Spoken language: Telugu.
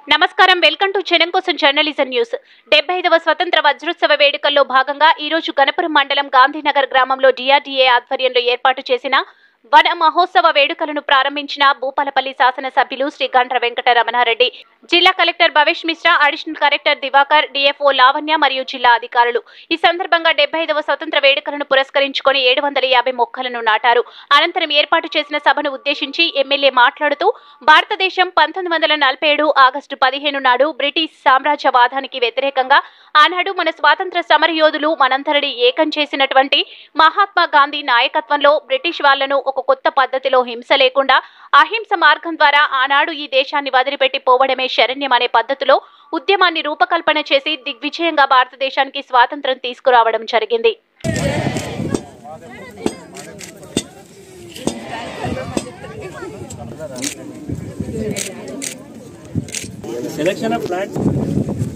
నమస్కారం వెల్కమ్ టు జనం కోసం జర్నలిజం న్యూస్ 75వ స్వతంత్ర వజ్రోత్సవ వేడుకల్లో భాగంగా ఈ రోజు గణపురం మండలం గాంధీనగర్ గ్రామంలో డిఆర్డీఏ ఆధ్వర్యంలో ఏర్పాటు చేసిన వన మహోత్సవ వేడుకలను ప్రారంభించిన భూపాలపల్లి శాసన సభ్యులు శ్రీ గండ్ర వెంకట రమణారెడ్డి, జిల్లా collector Bhavesh Mishra, additional collector Divakar, DFO Lavanya మరియు జిల్లా అధికారులు. ఈ సందర్భంగా 75వ స్వతంత్ర వేడుకలను పురస్కరించుకొని 750 మొక్కలను నాటారు. అనంతరం ఏర్పాటు చేసిన సభను ఉద్దేశించి ఎమ్మెల్యే మాట్లాడుతూ భారతదేశం 1947 ఆగస్టు 15 నాడు బ్రిటిష్ సామ్రాజ్యవాదానికి వ్యతిరేకంగా ఆనాడు మన స్వాతంత్ర సమరయోధులు మనందరినీ ఏకం చేసినటువంటి మహాత్మా గాంధీ నాయకత్వంలో బ్రిటిష్ వాళ్లను ఒక కొత్త పద్ధతిలో హింస లేకుండా అహింస మార్గం ద్వారా ఆనాడు ఈ దేశాన్ని వదిలిపెట్టి పోవడమే శరణ్యం అనే పద్ధతిలో ఉద్యమాన్ని రూపకల్పన చేసి దిగ్విజయంగా భారతదేశానికి స్వాతంత్రం తీసుకురావడం జరిగింది. Selection of plants.